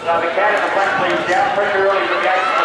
The cat in the front, please. Down pressure early for the guys.